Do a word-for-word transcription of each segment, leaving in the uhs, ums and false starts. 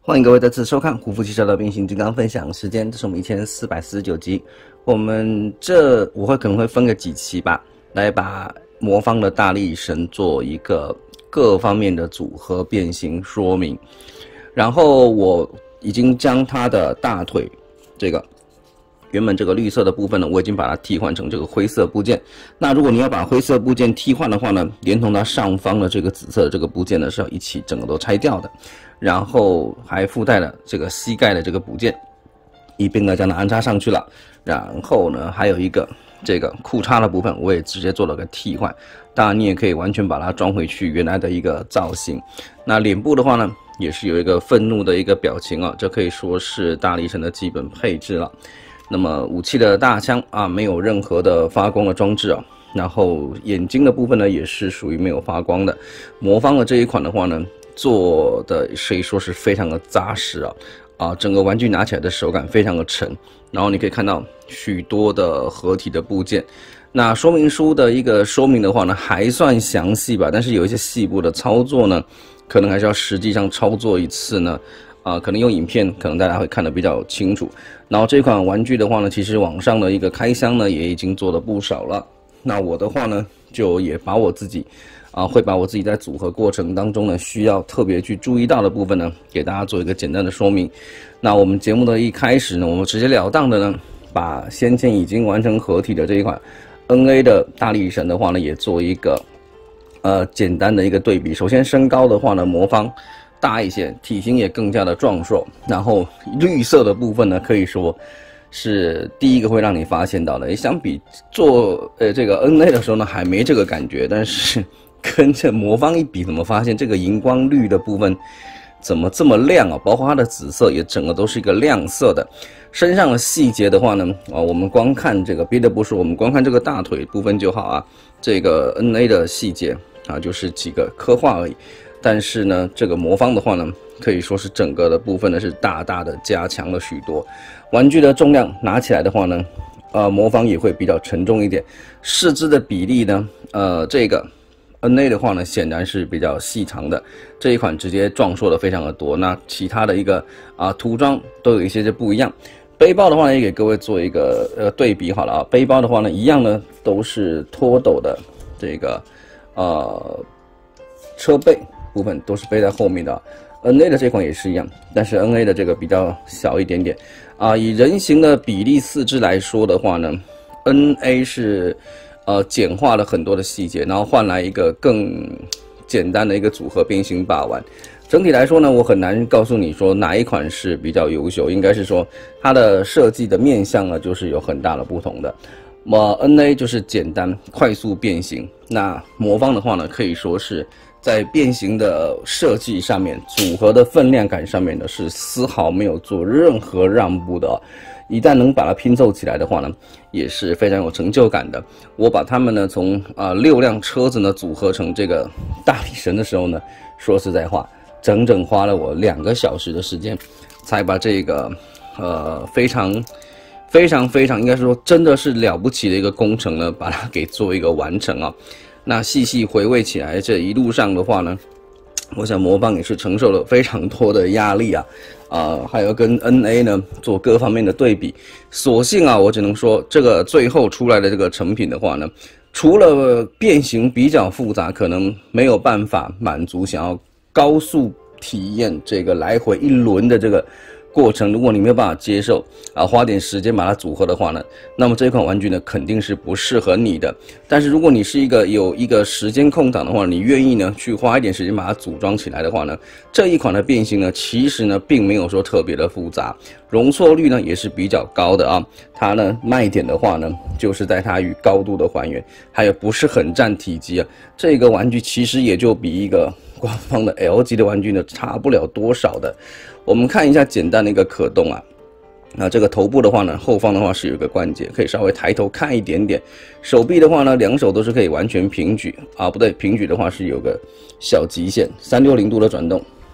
欢迎各位再次收看胡夫汽车的变形金刚分享时间，这是我们一千四百四十九集。我们这我会可能会分个几期吧，来把魔方的大力神做一个各方面的组合变形说明。然后我已经将它的大腿这个原本这个绿色的部分呢，我已经把它替换成这个灰色部件。那如果你要把灰色部件替换的话呢，连同它上方的这个紫色的这个部件呢，是要一起整个都拆掉的。然后还附带了这个膝盖的这个补件，一并呢将它安插上去了。然后呢，还有一个这个裤衩的部分，我也直接做了个替换。当然，你也可以完全把它装回去原来的一个造型。那脸部的话呢，也是有一个愤怒的一个表情啊，这可以说是大力神的基本配置了。那么武器的大枪啊，没有任何的发光的装置啊。然后眼睛的部分呢，也是属于没有发光的。魔方的这一款的话呢，做的可以说是非常的扎实啊，啊，整个玩具拿起来的手感非常的沉，然后你可以看到许多的合体的部件。那说明书的一个说明的话呢，还算详细吧，但是有一些细部的操作呢，可能还是要实际上操作一次呢，啊，可能用影片可能大家会看得比较清楚。然后这款玩具的话呢，其实网上的一个开箱呢也已经做了不少了。那我的话呢，就也把我自己。啊，会把我自己在组合过程当中呢，需要特别去注意到的部分呢，给大家做一个简单的说明。那我们节目的一开始呢，我们直截了当的呢，把先前已经完成合体的这一款 N A 的大力神的话呢，也做一个呃简单的一个对比。首先身高的话呢，魔方大一些，体型也更加的壮硕。然后绿色的部分呢，可以说是第一个会让你发现到的。相比做呃这个 N A 的时候呢，还没这个感觉，但是跟这魔方一比，怎么发现这个荧光绿的部分怎么这么亮啊？包括它的紫色也整个都是一个亮色的。身上的细节的话呢，啊，我们光看这个别的不说，我们光看这个大腿部分就好啊。这个 N A 的细节啊，就是几个刻画而已。但是呢，这个魔方的话呢，可以说是整个的部分呢是大大的加强了许多。玩具的重量拿起来的话呢，呃，魔方也会比较沉重一点。四肢的比例呢，呃，这个。N A 的话呢，显然是比较细长的，这一款直接壮硕的非常的多。那其他的一个啊涂装都有一些就不一样。背包的话呢，也给各位做一个呃对比好了啊。背包的话呢，一样呢都是脱斗的这个呃车背部分都是背在后面的。N A 的这款也是一样，但是 N A 的这个比较小一点点啊。以人形的比例四肢来说的话呢 ，N A 是。呃，简化了很多的细节，然后换来一个更简单的一个组合变形把玩。整体来说呢，我很难告诉你说哪一款是比较优秀，应该是说它的设计的面向呢，就是有很大的不同的。那么 N A 就是简单快速变形，那魔方的话呢，可以说是在变形的设计上面、组合的分量感上面呢，是丝毫没有做任何让步的。一旦能把它拼凑起来的话呢，也是非常有成就感的。我把它们呢从啊、呃、六辆车子呢组合成这个大力神的时候呢，说实在话，整整花了我两个小时的时间，才把这个呃非常非常非常应该说真的是了不起的一个工程呢，把它给做一个完成啊。那细细回味起来，这一路上的话呢，我想魔方也是承受了非常多的压力啊。啊、呃，还有跟 N A 呢做各方面的对比，所幸啊，我只能说这个最后出来的这个成品的话呢，除了变形比较复杂，可能没有办法满足想要高速体验这个来回一轮的这个过程，如果你没有办法接受啊，花点时间把它组合的话呢，那么这款玩具呢肯定是不适合你的。但是如果你是一个有一个时间空档的话，你愿意呢去花一点时间把它组装起来的话呢，这一款的变形呢其实呢并没有说特别的复杂，容错率呢也是比较高的啊。它呢卖点的话呢，就是在它与高度的还原，还有不是很占体积啊。这个玩具其实也就比一个官方的 L 级的玩具呢差不了多少的。我们看一下简单的一个可动啊，那这个头部的话呢，后方的话是有一个关节，可以稍微抬头看一点点。手臂的话呢，两手都是可以完全平举啊，不对，平举的话是有个小极限，三百六十度的转动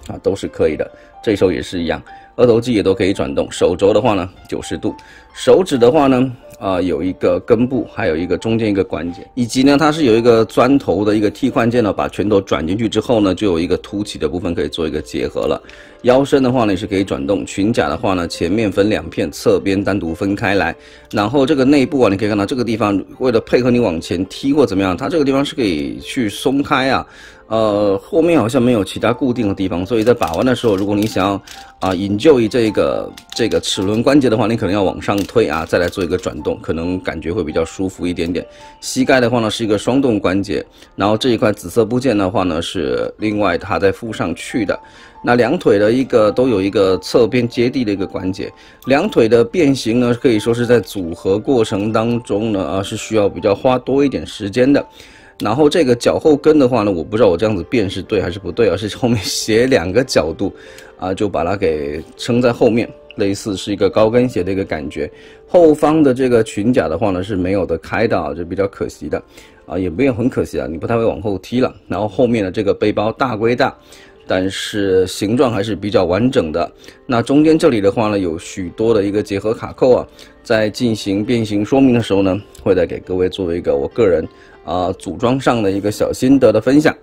啊，都是可以的。这一手也是一样，二头肌也都可以转动。手肘的话呢九十度，手指的话呢啊、呃、有一个根部，还有一个中间一个关节，以及呢它是有一个钻头的一个替换件呢，把拳头转进去之后呢，就有一个凸起的部分可以做一个结合了。腰身的话呢也是可以转动，裙甲的话呢前面分两片，侧边单独分开来。然后这个内部啊，你可以看到这个地方为了配合你往前踢或怎么样，它这个地方是可以去松开啊。呃，后面好像没有其他固定的地方，所以在把玩的时候，如果你想要啊引咎于这个这个齿轮关节的话，你可能要往上推啊，再来做一个转动，可能感觉会比较舒服一点点。膝盖的话呢是一个双动关节，然后这一块紫色部件的话呢是另外它再附上去的。那两腿的一个都有一个侧边接地的一个关节，两腿的变形呢可以说是在组合过程当中呢啊是需要比较花多一点时间的。然后这个脚后跟的话呢，我不知道我这样子辨是对还是不对啊，是后面斜两个角度啊，就把它给撑在后面，类似是一个高跟鞋的一个感觉。后方的这个裙甲的话呢是没有的开的啊，就比较可惜的啊，也没有很可惜啊，你不太会往后踢了。然后后面的这个背包大归大，但是形状还是比较完整的。那中间这里的话呢，有许多的一个结合卡扣啊，在进行变形说明的时候呢，会再给各位作为一个我个人啊、呃、组装上的一个小心得的分享。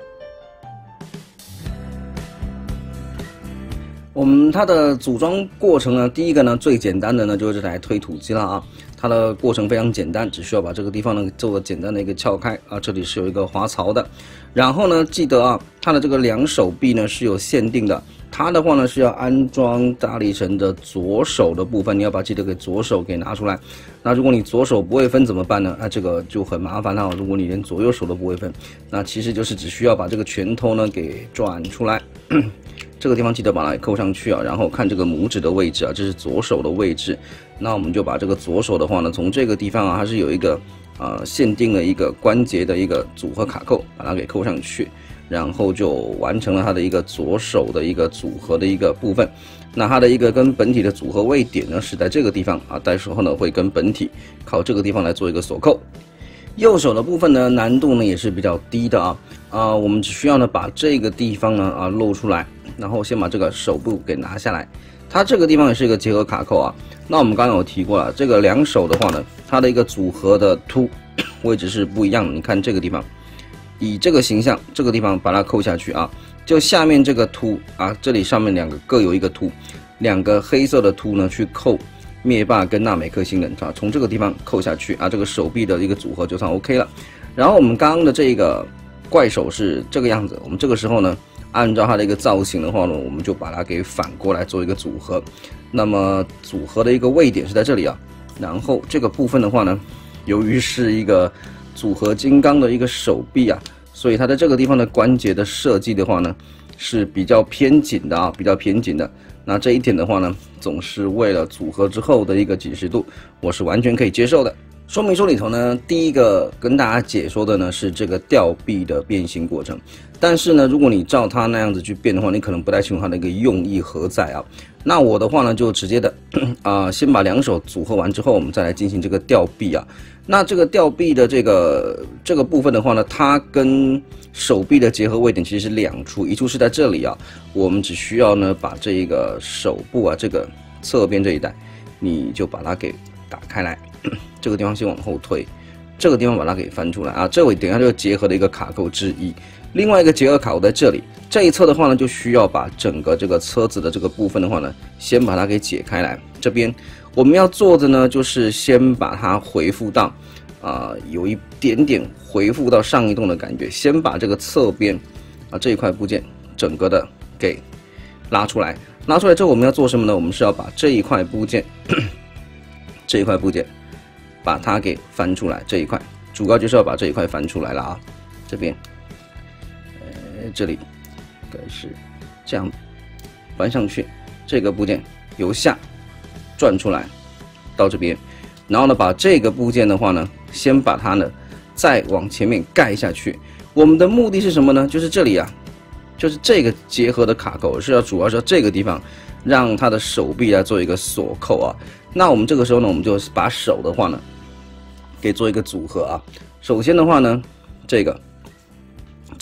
我们它的组装过程呢，第一个呢最简单的呢就是这台推土机了啊，它的过程非常简单，只需要把这个地方呢做个简单的一个撬开啊，这里是有一个滑槽的。然后呢，记得啊，它的这个两手臂呢是有限定的，它的话呢是要安装大力神的左手的部分，你要把记得给左手给拿出来。那如果你左手不会分怎么办呢？那这个就很麻烦了。如果你连左右手都不会分，那其实就是只需要把这个拳头呢给转出来。这个地方记得把它扣上去啊，然后看这个拇指的位置啊，这是左手的位置。那我们就把这个左手的话呢，从这个地方啊，它是有一个呃限定的一个关节的一个组合卡扣，把它给扣上去，然后就完成了它的一个左手的一个组合的一个部分。那它的一个跟本体的组合位点呢是在这个地方啊，到时候呢会跟本体靠这个地方来做一个锁扣。右手的部分呢，难度呢也是比较低的啊，啊、呃，我们只需要呢把这个地方呢啊露出来，然后先把这个手部给拿下来。它这个地方也是一个结合卡扣啊。那我们刚刚有提过了，这个两手的话呢，它的一个组合的凸位置是不一样的。你看这个地方，以这个形象，这个地方把它扣下去啊，就下面这个凸啊，这里上面两个各有一个凸，两个黑色的凸呢去扣灭霸跟纳美克星人啊，从这个地方扣下去啊，这个手臂的一个组合就算 OK 了。然后我们刚刚的这个怪手是这个样子，我们这个时候呢，按照它的一个造型的话呢，我们就把它给反过来做一个组合。那么组合的一个位点是在这里啊，然后这个部分的话呢，由于是一个组合金刚的一个手臂啊，所以它在这个地方的关节的设计的话呢，是比较偏紧的啊，比较偏紧的。那这一点的话呢，总是为了组合之后的一个紧实度，我是完全可以接受的。说明书里头呢，第一个跟大家解说的呢是这个吊臂的变形过程，但是呢，如果你照它那样子去变的话，你可能不太清楚它的一个用意何在啊。那我的话呢，就直接的啊、呃，先把两手组合完之后，我们再来进行这个吊臂啊。那这个吊臂的这个这个部分的话呢，它跟手臂的结合位点其实是两处，一处是在这里啊，我们只需要呢把这个手部啊这个侧边这一带，你就把它给打开来，这个地方先往后推，这个地方把它给翻出来啊，这位等一下就结合的一个卡扣之一。另外一个结合卡扣在这里，这一侧的话呢，就需要把整个这个车子的这个部分的话呢，先把它给解开来。这边我们要做的呢，就是先把它回复到啊、呃，有一点点回复到上一动的感觉，先把这个侧边啊这一块部件整个的给拉出来。拉出来之后，我们要做什么呢？我们是要把这一块部件，这一块部件，把它给翻出来。这一块主要就是要把这一块翻出来了啊，这边。这里应该是这样翻上去，这个部件由下转出来到这边，然后呢，把这个部件的话呢，先把它呢再往前面盖下去。我们的目的是什么呢？就是这里啊，就是这个结合的卡扣是要主要是要这个地方让它的手臂来做一个锁扣啊。那我们这个时候呢，我们就把手的话呢给做一个组合啊。首先的话呢，这个。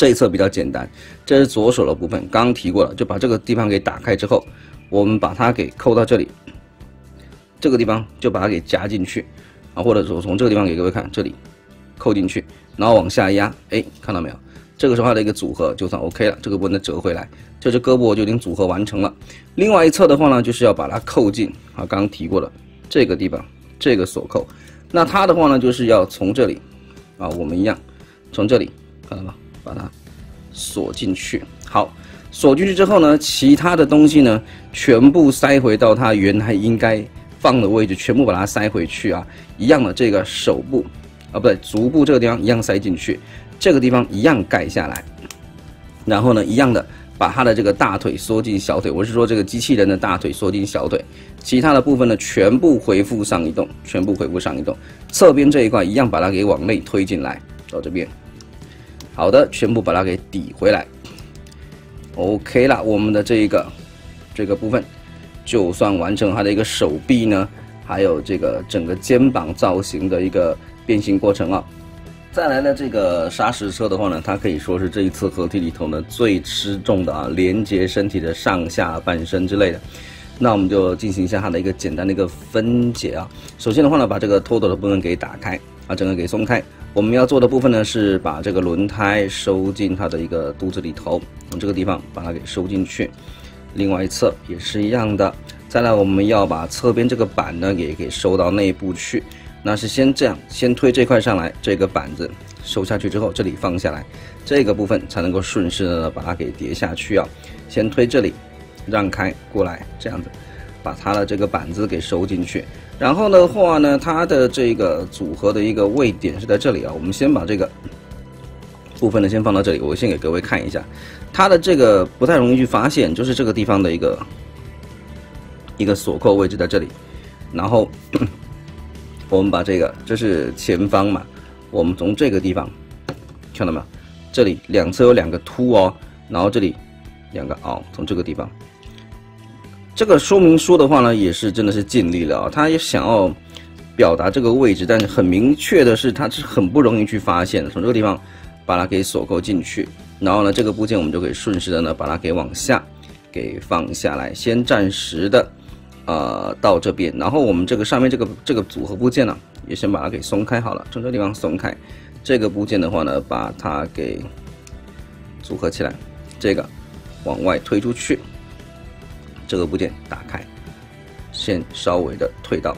这一侧比较简单，这是左手的部分，刚刚提过了，就把这个地方给打开之后，我们把它给扣到这里，这个地方就把它给夹进去啊，或者说从这个地方给各位看，这里扣进去，然后往下压，哎，看到没有？这个时候它的一个组合就算 OK 了，这个部分再折回来，这只胳膊就已经组合完成了。另外一侧的话呢，就是要把它扣进啊，刚刚提过的这个地方，这个锁扣。那它的话呢，就是要从这里啊，我们一样从这里看到吗？把它锁进去。好，锁进去之后呢，其他的东西呢，全部塞回到它原来应该放的位置，全部把它塞回去啊。一样的，这个手部啊，不对，足部这个地方一样塞进去。这个地方一样盖下来，然后呢，一样的把它的这个大腿缩进小腿，我是说这个机器人的大腿缩进小腿，其他的部分呢全部恢复上移动，全部恢复上移动。侧边这一块一样把它给往内推进来，到这边，好的，全部把它给抵回来。OK 了，我们的这一个这个部分就算完成它的一个手臂呢，还有这个整个肩膀造型的一个变形过程啊。再来呢，这个砂石车的话呢，它可以说是这一次合体里头呢最吃重的啊，连接身体的上下半身之类的。那我们就进行一下它的一个简单的一个分解啊。首先的话呢，把这个拖斗的部分给打开啊，整个给松开。我们要做的部分呢是把这个轮胎收进它的一个肚子里头，从这个地方把它给收进去。另外一侧也是一样的。再来，我们要把侧边这个板呢给给收到内部去。那是先这样，先推这块上来，这个板子收下去之后，这里放下来，这个部分才能够顺势的把它给叠下去啊。先推这里，让开过来，这样子，把它的这个板子给收进去。然后的话呢，它的这个组合的一个位点是在这里啊。我们先把这个部分呢先放到这里，我先给各位看一下，它的这个不太容易去发现，就是这个地方的一个一个锁扣位置在这里，然后。我们把这个，这是前方嘛，我们从这个地方看到没有？这里两侧有两个凸哦，然后这里两个凹，从这个地方。这个说明书的话呢，也是真的是尽力了啊、哦，他也想要表达这个位置，但是很明确的是，它是很不容易去发现的。从这个地方把它给锁扣进去，然后呢，这个部件我们就可以顺势的呢把它给往下给放下来，先暂时的。呃，到这边，然后我们这个上面这个这个组合部件呢、啊，也先把它给松开好了，从这个地方松开。这个部件的话呢，把它给组合起来，这个往外推出去，这个部件打开，先稍微的推到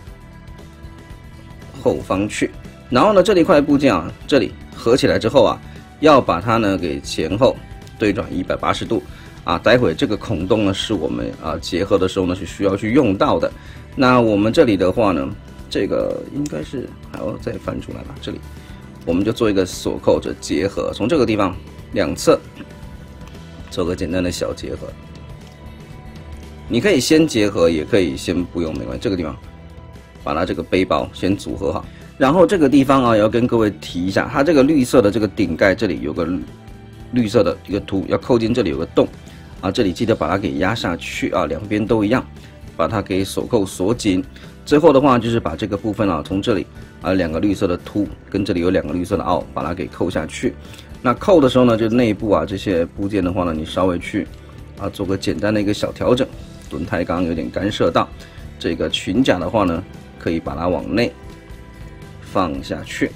后方去。然后呢，这里一块部件啊，这里合起来之后啊，要把它呢给前后对转一百八十度。啊，待会这个孔洞呢是我们啊结合的时候呢是需要去用到的。那我们这里的话呢，这个应该是还要再翻出来吧。这里我们就做一个锁扣着结合，从这个地方两侧做个简单的小结合。你可以先结合，也可以先不用，没关系。这个地方把它这个背包先组合好，然后这个地方啊也要跟各位提一下，它这个绿色的这个顶盖这里有个绿色的一个凸，要扣进这里有个洞。啊，这里记得把它给压下去啊，两边都一样，把它给锁扣锁紧。最后的话就是把这个部分啊，从这里啊两个绿色的凸跟这里有两个绿色的凹，把它给扣下去。那扣的时候呢，就内部啊这些部件的话呢，你稍微去啊做个简单的一个小调整。轮胎刚刚有点干涉到，这个裙甲的话呢，可以把它往内放下去。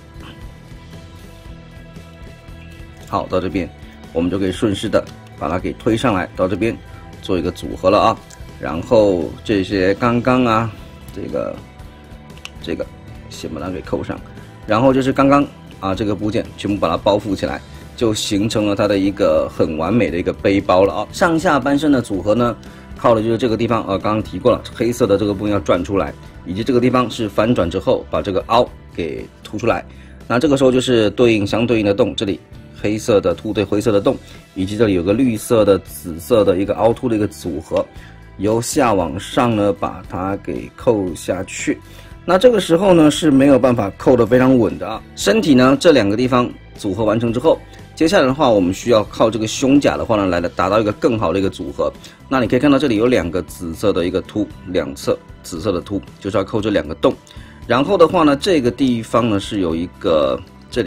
好，到这边我们就可以顺势的。把它给推上来，到这边做一个组合了啊。然后这些刚刚啊，这个这个先把它给扣上，然后就是刚刚啊这个部件全部把它包覆起来，就形成了它的一个很完美的一个背包了啊。上下半身的组合呢，靠的就是这个地方啊，刚刚提过了，黑色的这个部分要转出来，以及这个地方是反转之后把这个凹给凸出来。那这个时候就是对应相对应的洞，这里。黑色的凸对灰色的洞，以及这里有个绿色的、紫色的一个凹凸的一个组合，由下往上呢把它给扣下去。那这个时候呢是没有办法扣得非常稳的啊。身体呢这两个地方组合完成之后，接下来的话我们需要靠这个胸甲的话呢来达到一个更好的一个组合。那你可以看到这里有两个紫色的一个凸，两侧紫色的凸，就是要扣这两个洞。然后的话呢，这个地方呢是有一个这里。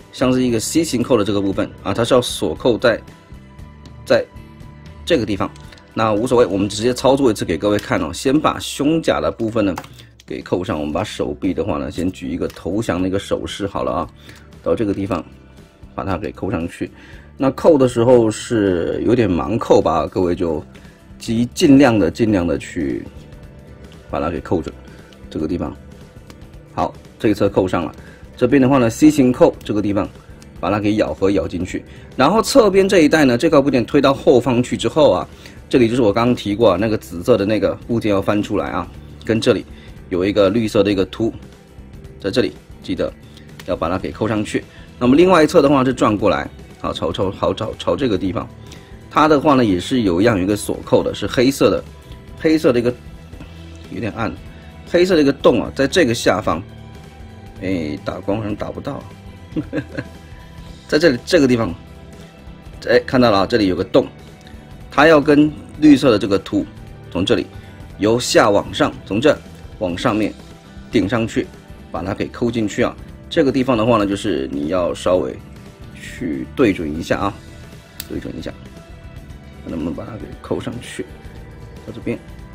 像是一个 C 型扣的这个部分啊，它是要锁扣在在这个地方。那无所谓，我们直接操作一次给各位看哦。先把胸甲的部分呢给扣上，我们把手臂的话呢，先举一个投降的一个手势好了啊，到这个地方把它给扣上去。那扣的时候是有点盲扣吧，各位就尽尽量的尽量的去把它给扣准这个地方。好，这一侧扣上了。这边的话呢 ，C 型扣这个地方把它给咬合咬进去，然后侧边这一带呢，这块部件推到后方去之后啊，这里就是我刚刚提过、啊、那个紫色的那个部件要翻出来啊，跟这里有一个绿色的一个凸，在这里记得要把它给扣上去。那么另外一侧的话是转过来，好朝朝好朝朝这个地方，它的话呢也是有一样有一个锁扣的，是黑色的，黑色的一个有点暗，黑色的一个洞啊，在这个下方。哎，打光好像打不到，在这里这个地方，哎，看到了啊，这里有个洞，它要跟绿色的这个凸，从这里由下往上，从这往上面顶上去，把它给扣进去啊。这个地方的话呢，就是你要稍微去对准一下啊，对准一下，能不能把它给扣上去？到这边。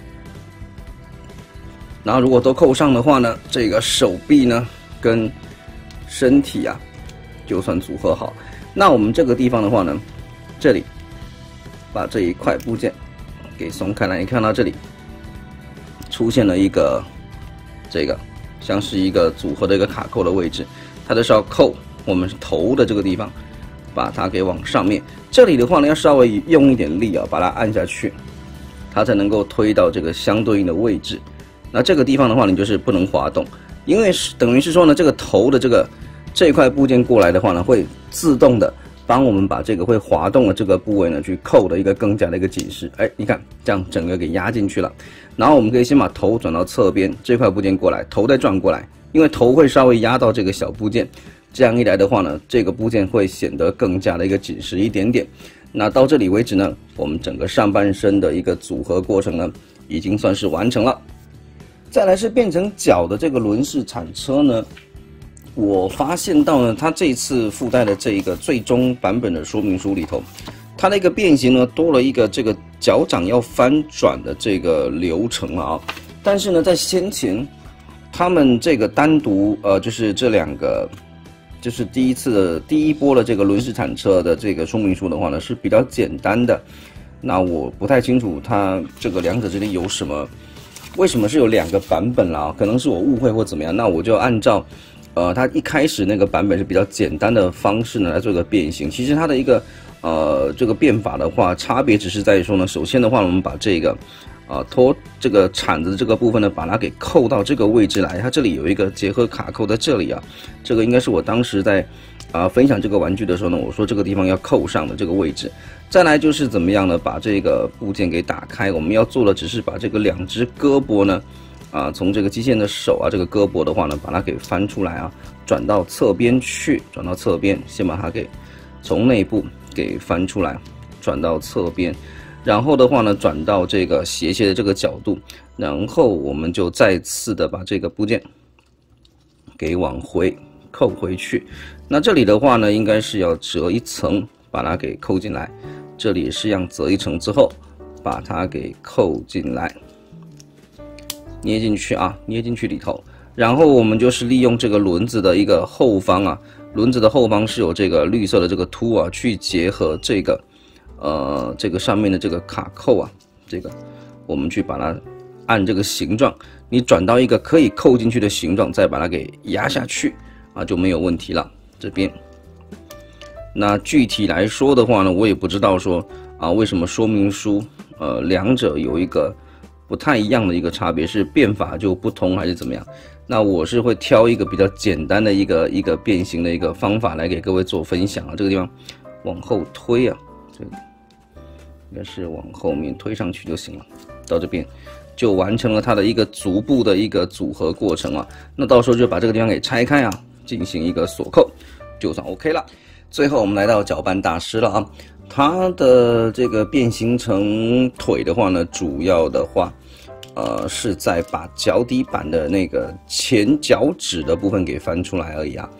然后如果都扣上的话呢，这个手臂呢跟身体啊就算组合好。那我们这个地方的话呢，这里把这一块部件给松开来，你看到这里出现了一个这个像是一个组合的一个卡扣的位置，它的是要扣我们头的这个地方，把它给往上面。这里的话呢，要稍微用一点力啊，把它按下去，它才能够推到这个相对应的位置。那这个地方的话，你就是不能滑动，因为是等于是说呢，这个头的这个这块部件过来的话呢，会自动的帮我们把这个会滑动的这个部位呢去扣的一个更加的一个警示。哎，你看这样整个给压进去了。然后我们可以先把头转到侧边，这块部件过来，头再转过来，因为头会稍微压到这个小部件，这样一来的话呢，这个部件会显得更加的一个紧实一点点。那到这里为止呢，我们整个上半身的一个组合过程呢，已经算是完成了。再来是变成脚的这个轮式铲车呢，我发现到呢，它这次附带的这一个最终版本的说明书里头，它的一个变形呢多了一个这个脚掌要翻转的这个流程了啊。但是呢，在先前他们这个单独呃，就是这两个，就是第一次的第一波的这个轮式铲车的这个说明书的话呢，是比较简单的。那我不太清楚它这个两者之间有什么。为什么是有两个版本啦？可能是我误会或怎么样，那我就按照，呃，它一开始那个版本是比较简单的方式呢来做一个变形。其实它的一个呃这个变法的话，差别只是在于说呢，首先的话，我们把这个啊、呃、拖这个铲子的这个部分呢，把它给扣到这个位置来。它这里有一个结合卡扣在这里啊，这个应该是我当时在啊、呃、分享这个玩具的时候呢，我说这个地方要扣上的这个位置。再来就是怎么样呢？把这个部件给打开。我们要做的只是把这个两只胳膊呢，啊，从这个机械人的手啊，这个胳膊的话呢，把它给翻出来啊，转到侧边去，转到侧边，先把它给从内部给翻出来，转到侧边，然后的话呢，转到这个斜斜的这个角度，然后我们就再次的把这个部件给往回扣回去。那这里的话呢，应该是要折一层，把它给扣进来。这里是要折一层之后，把它给扣进来，捏进去啊，捏进去里头。然后我们就是利用这个轮子的一个后方啊，轮子的后方是有这个绿色的这个凸啊，去结合这个呃这个上面的这个卡扣啊，这个我们去把它按这个形状，你转到一个可以扣进去的形状，再把它给压下去啊，就没有问题了。这边。那具体来说的话呢，我也不知道说啊，为什么说明书呃两者有一个不太一样的一个差别，是变法就不同还是怎么样？那我是会挑一个比较简单的一个一个变形的一个方法来给各位做分享啊。这个地方往后推啊，这个应该是往后面推上去就行了，到这边就完成了它的一个足部的一个组合过程啊。那到时候就把这个地方给拆开啊，进行一个锁扣，就算 OK 了。最后我们来到搅拌大师了啊，它的这个变形成腿的话呢，主要的话，呃，是在把脚底板的那个前脚趾的部分给翻出来而已啊。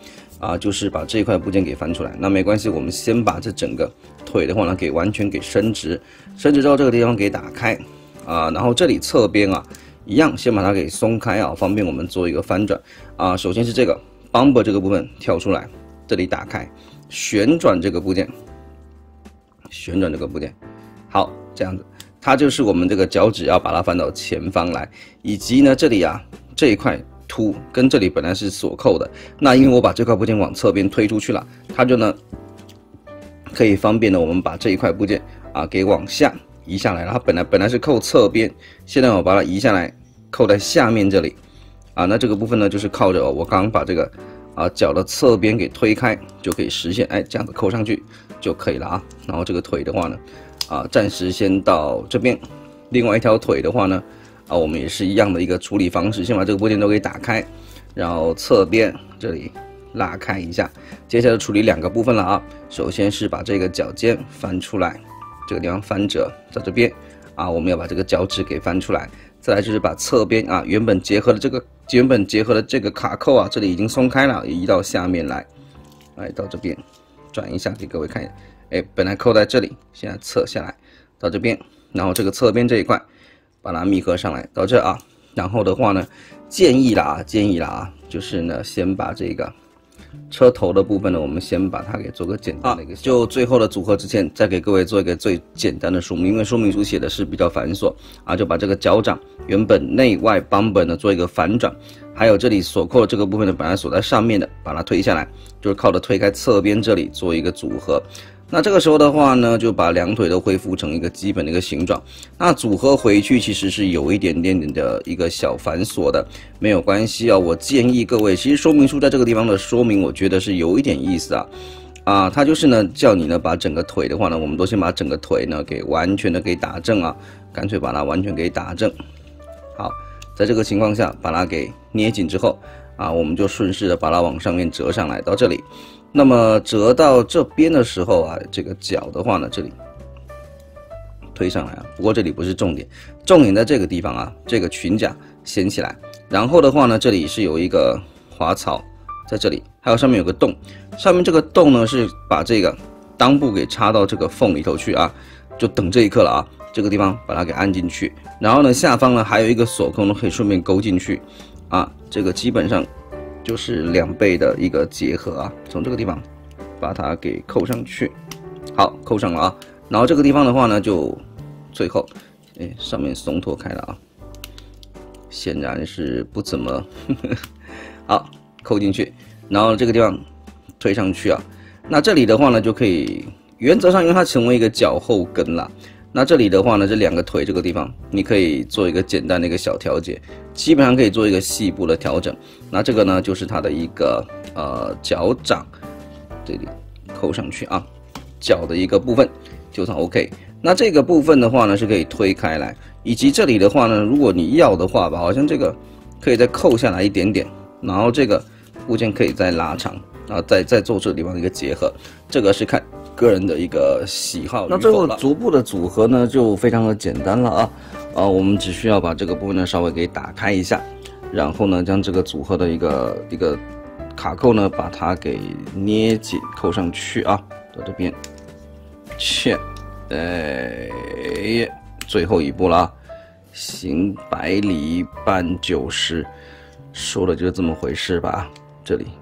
啊，就是把这一块部件给翻出来。那没关系，我们先把这整个腿的话呢，给完全给伸直，伸直之后这个地方给打开啊，然后这里侧边啊，一样先把它给松开啊，方便我们做一个翻转啊。首先是这个 bumper 这个部分跳出来，这里打开，旋转这个部件，旋转这个部件，好，这样子。它就是我们这个脚趾要把它翻到前方来，以及呢这里啊这一块凸跟这里本来是锁扣的，那因为我把这块部件往侧边推出去了，它就呢可以方便的我们把这一块部件啊给往下移下来了。它本来本来是扣侧边，现在我把它移下来，扣在下面这里啊。那这个部分呢就是靠着我刚刚把这个啊脚的侧边给推开，就可以实现哎这样子扣上去就可以了啊。然后这个腿的话呢。啊，暂时先到这边。另外一条腿的话呢，啊，我们也是一样的一个处理方式，先把这个部件都给打开，然后侧边这里拉开一下。接下来处理两个部分了啊。首先是把这个脚尖翻出来，这个地方翻折在这边啊，我们要把这个脚趾给翻出来。再来就是把侧边啊，原本结合的这个原本结合的这个卡扣啊，这里已经松开了，移到下面来，来到这边转一下给各位看一下。哎，本来扣在这里，现在侧下来到这边，然后这个侧边这一块把它密合上来到这啊。然后的话呢，建议啦，建议啦，就是呢，先把这个车头的部分呢，我们先把它给做个简单的一个、啊。就最后的组合之前，再给各位做一个最简单的说明，因为说明书写的是比较繁琐啊，就把这个脚掌原本内外 bumper 呢做一个反转，还有这里锁扣的这个部分呢，本来锁在上面的，把它推下来，就是靠着推开侧边这里做一个组合。那这个时候的话呢，就把两腿都恢复成一个基本的一个形状。那组合回去其实是有一点点点的一个小繁琐的，没有关系啊。我建议各位，其实说明书在这个地方的说明，我觉得是有一点意思啊。啊，它就是呢，叫你呢把整个腿的话呢，我们都先把整个腿呢给完全的给打正啊，干脆把它完全给打正。好，在这个情况下把它给捏紧之后啊，我们就顺势的把它往上面折上来到这里。那么折到这边的时候啊，这个脚的话呢，这里推上来啊。不过这里不是重点，重点在这个地方啊，这个裙甲掀起来。然后的话呢，这里是有一个滑槽在这里，还有上面有个洞，上面这个洞呢是把这个裆部给插到这个缝里头去啊，就等这一刻了啊。这个地方把它给按进去，然后呢下方呢还有一个锁扣呢，可以顺便勾进去啊。这个基本上。就是两倍的一个结合啊，从这个地方把它给扣上去，好，扣上了啊。然后这个地方的话呢，就最后，哎，上面松脱开了啊，显然是不怎么，呵呵好，扣进去，然后这个地方推上去啊。那这里的话呢，就可以原则上因为它成为一个脚后跟了。那这里的话呢，这两个腿这个地方，你可以做一个简单的一个小调节，基本上可以做一个细部的调整。那这个呢，就是它的一个呃脚掌，这里扣上去啊，脚的一个部分就算 OK。那这个部分的话呢，是可以推开来，以及这里的话呢，如果你要的话吧，好像这个可以再扣下来一点点，然后这个部件可以再拉长，然后再再做这个地方的一个结合，这个是看个人的一个喜好。那最后足部的组合呢，就非常的简单了啊，啊，我们只需要把这个部分呢稍微给打开一下，然后呢将这个组合的一个一个卡扣呢把它给捏紧扣上去啊，到这边，切，哎，最后一步了啊，行百里半九十，说的就是这么回事吧，这里。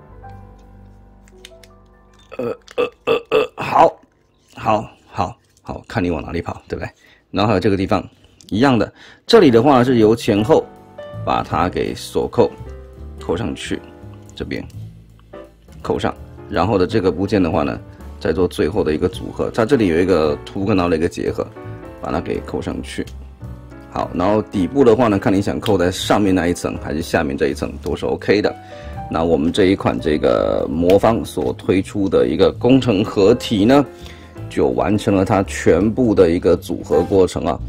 呃呃呃呃，好，好，好，好，看你往哪里跑，对不对？然后还有这个地方一样的，这里的话是由前后把它给锁扣，扣上去，这边扣上，然后的这个部件的话呢，再做最后的一个组合。它这里有一个凸跟凹的一个结合，把它给扣上去。好，然后底部的话呢，看你想扣在上面那一层还是下面这一层都是 OK 的。那我们这一款这个魔方所推出的一个工程合体呢，就完成了它全部的一个组合过程啊。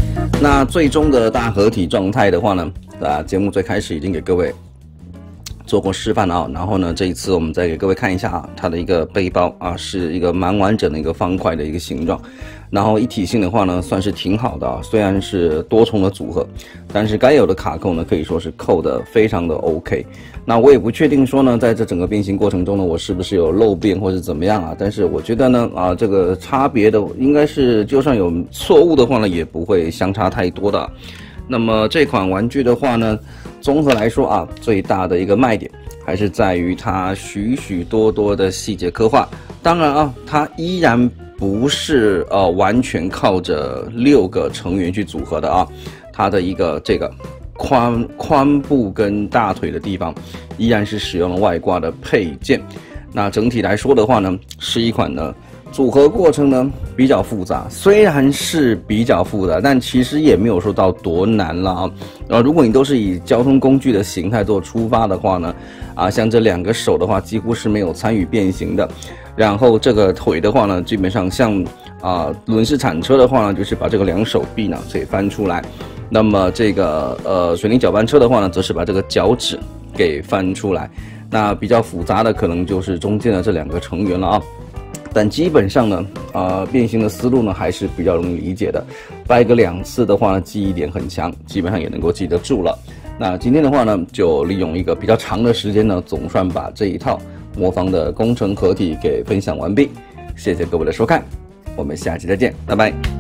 那最终的大合体状态的话呢，啊，节目最开始已经给各位做。 做过示范啊，然后呢，这一次我们再给各位看一下啊，它的一个背包啊，是一个蛮完整的一个方块的一个形状，然后一体性的话呢，算是挺好的啊，虽然是多重的组合，但是该有的卡扣呢，可以说是扣的非常的 OK。那我也不确定说呢，在这整个变形过程中呢，我是不是有漏变或者怎么样啊？但是我觉得呢，啊，这个差别的应该是，就算有错误的话呢，也不会相差太多的。那么这款玩具的话呢，综合来说啊，最大的一个卖点还是在于它许许多多的细节刻画。当然啊，它依然不是呃完全靠着六个成员去组合的啊，它的一个这个髋髋部跟大腿的地方依然是使用了外挂的配件。那整体来说的话呢，是一款呢组合过程呢比较复杂，虽然是比较复杂，但其实也没有说到多难了啊。然后如果你都是以交通工具的形态做出发的话呢，啊，像这两个手的话几乎是没有参与变形的。然后这个腿的话呢，基本上像啊轮式铲车的话呢，就是把这个两手臂呢给翻出来。那么这个呃水泥搅拌车的话呢，则是把这个脚趾给翻出来。那比较复杂的可能就是中间的这两个成员了啊。但基本上呢，呃，变形的思路呢还是比较容易理解的，掰个两次的话呢，记忆点很强，基本上也能够记得住了。那今天的话呢，就利用一个比较长的时间呢，总算把这一套魔方的工程合体给分享完毕。谢谢各位的收看，我们下期再见，拜拜。